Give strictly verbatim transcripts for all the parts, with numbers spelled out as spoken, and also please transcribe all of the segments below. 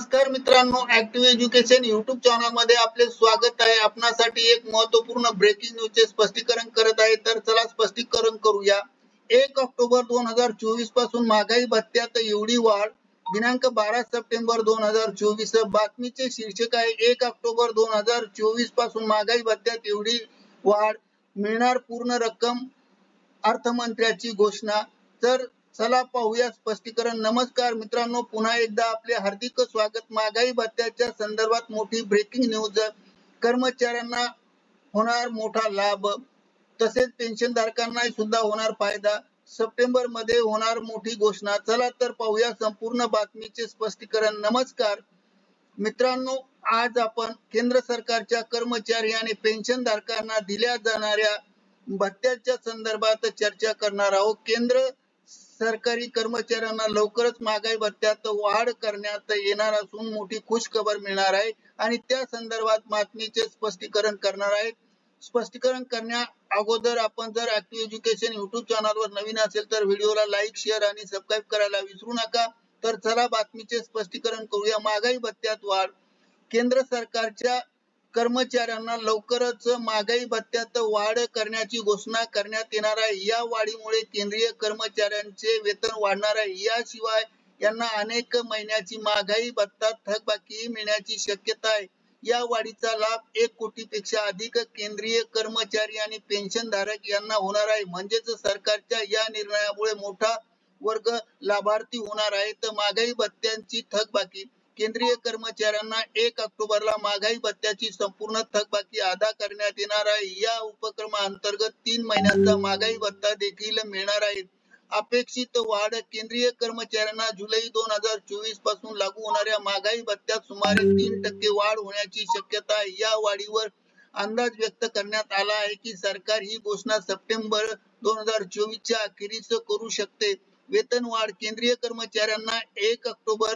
नमस्कार मित्रांनो, active education YouTube channel मध्ये आपले स्वागत आहे। आपणासाठी एक महत्त्वपूर्ण ब्रेकिंग न्यूजचे स्पष्टीकरण करत आहे। तर चला स्पष्टीकरण करूया। एक ऑक्टोबर दोन हजार चोवीस पासून महागाई भत्त्यात एवढी वाढ। दिनांक बारा सप्टेंबर दोन हजार चोवीस। बातमीचे शीर्षक आहे एक ऑक्टोबर दोन हजार चोवीस पासून महागाई भत्त्यात एवढी वाढ, मिळणार पूर्ण रक्कम, अर्थमंत्र्याची घोषणा। तर चला पाहूया स्पष्टीकरण। नमस्कार मित्रांनो, पुन्हा एकदा आपले हार्दिक स्वागत। महागाई भत्त्याच्या संदर्भात मोठी ब्रेकिंग न्यूज। कर्मचाऱ्यांना होणार मोठा लाभ, तसेच पेन्शनधारकांना सुद्धा होणार फायदा। सप्टेंबर मध्ये होणार मोठी घोषणा। चला तर पाहूया संपूर्ण बातमीचे स्पष्टीकरण। नमस्कार मित्रांनो, आज आपण केंद्र सरकारच्या कर्मचारी आणि पेन्शनधारकांना दिल्या जाणाऱ्या भत्त्याच्या संदर्भात चर्चा करणार आहोत। केंद्र सरकारी कर्मचाऱ्यांना लवकरच महागाई भत्त्यात वाढ करण्यात येणार असून मोठी खुश खबर मिळणार आहे आणि त्या संदर्भात बातमीचे स्पष्टीकरण करणार आहे। स्पष्टीकरण करण्या अगोदर आपण जर ऍक्टिव्ह एज्युकेशन युट्यूब चॅनलवर नवीन असेल तर व्हिडिओला लाईक, शेअर आणि सबस्क्राईब करायला विसरू नका। तर चला बातमीचे स्पष्टीकरण करूया। महागाई भत्त्यात वाढ। केंद्र सरकारच्या कर्मचाऱ्यांना लवकरच महागाई भत्त्यात वाढ करण्याची घोषणा करण्यात येणार आहे। या वाढीमुळे केंद्रीय कर्मचाऱ्यांचे वेतन वाढणार आहे। याशिवाय यांना अनेक महिन्याची महागाई भत्ता थकबाकी मिळण्याची शक्यता आहे। या वाढीचा लाभ एक कोटीपेक्षा अधिक केंद्रीय कर्मचारी आणि पेन्शनधारक यांना होणार आहे। म्हणजेच सरकारच्या या निर्णयामुळे मोठा वर्ग लाभार्थी होणार आहे। तर महागाई भत्त्यांची थकबाकी। केंद्रीय कर्मचाऱ्यांना एक ऑक्टोबरला महागाई भत्त्याची संपूर्ण थकबाकी अदा करण्यात येणार आहे। या उपक्रमाअंतर्गत तीन महिन्यांचा महागाई भत्ता देखील मिळणार आहे। अपेक्षित वाढ। केंद्रीय कर्मचाऱ्यांना जुलै दोन हजार चोवीस पासून लागू होणाऱ्या महागाई भत्त्यात सुमारे तीन टक्के वाढ होण्याची शक्यता आहे। या वाढीवर अंदाज व्यक्त करण्यात आला आहे की सरकार ही घोषणा सप्टेंबर दोन हजार चोवीस च्या अखेरीस करू शकते। वेतन वाढ। केंद्रीय कर्मचाऱ्यांना एक ऑक्टोबर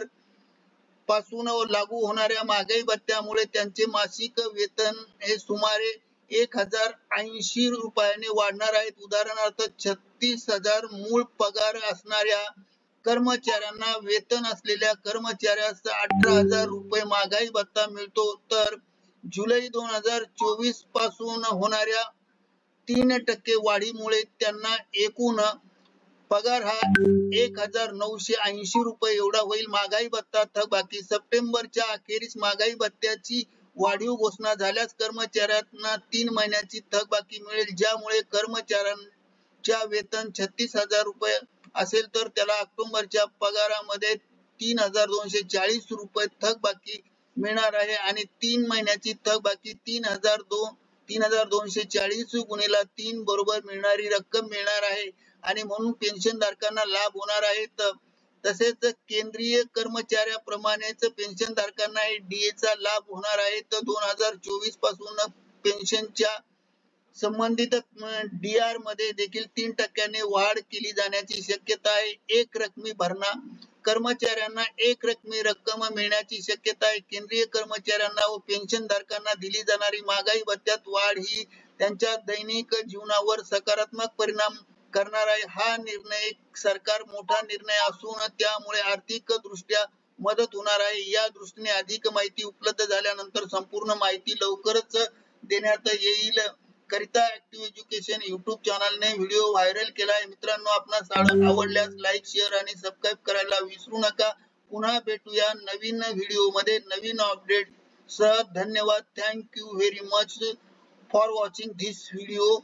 पासून लागू होणाऱ्या महागाई भत्त्यामुळे त्यांचे मासिक वेतन हे सुमारे एक हजार ऐंशी रुपयाने वाढणार आहे। उदाहरणार्थ छत्तीस हजार मूळ पगार असणाऱ्या कर्मचाऱ्यांना वेतन असलेल्या कर्मचाऱ्यास अठरा हजार रुपये महागाई भत्ता मिळतो। तर जुलै दोन हजार चोवीस पासून होणाऱ्या तीन टक्के वाढीमुळे त्यांना एकूण पगार हा एक हजार नऊशे ऐंशी रुपये एवढा होईल। महागाई भत्ता थकबाकी। सप्टेंबरच्या अखेरीस महागाई भत्त्याची वाढीव घोषणा झाल्यास कर्मचाऱ्यांना तीन महिन्याची थकबाकी मिळेल, ज्यामुळे कर्मचाऱ्यांच्या वेतन छत्तीस हजार रुपये असेल तर त्याला ऑक्टोबरच्या पगारामध्ये तीन हजार दोनशे चाळीस रुपये थकबाकी मिळणार आहे आणि तीन महिन्याची थकबाकी तीन हजार दोन तीन हजार दोनशे चाळीस गुणिले तीन बरोबर मिळणारी रक्कम मिळणार आहे आणि म्हणून पेन्शनधारकांना लाभ होणार आहे। तसेच केंद्रीय कर्मचाऱ्याप्रमाणेच पेन्शनधारकांना डीएचा लाभ होणार आहे। तर दोन हजार चोवीस पासून पेन्शनच्या संबंधित डीआर मध्ये देखील तीन टक्क्याने वाढ केली जाण्याची शक्यता आहे। एक रकमी भरणा। कर्मचाऱ्यांना एक रकमी रक्कम मिळण्याची शक्यता आहे। केंद्रीय कर्मचाऱ्यांना व पेन्शनधारकांना दिली जाणारी महागाई भत्त्यात वाढ ही त्यांच्या दैनिक जीवनावर सकारात्मक परिणाम करणार आहे। हा निर्णय सरकार मोठा निर्णय असून त्यामुळे आर्थिक दृष्ट्या मदत होणार आहे। या दृष्टीने अधिक माहिती उपलब्ध झाल्यानंतर संपूर्ण माहिती लवकरच देण्यात येईल। करिता ऍक्टिव्ह एज्युकेशन युट्यूब चॅनलने व्हिडिओ व्हायरल केला आहे। मित्रांनो, आपणास आवडल्यास लाईक, शेअर आणि सबस्क्राईब करायला विसरू नका। पुन्हा भेटूया नवीन व्हिडिओ मध्ये नवीन अपडेट सह। धन्यवाद। Thank you very much for watching this video.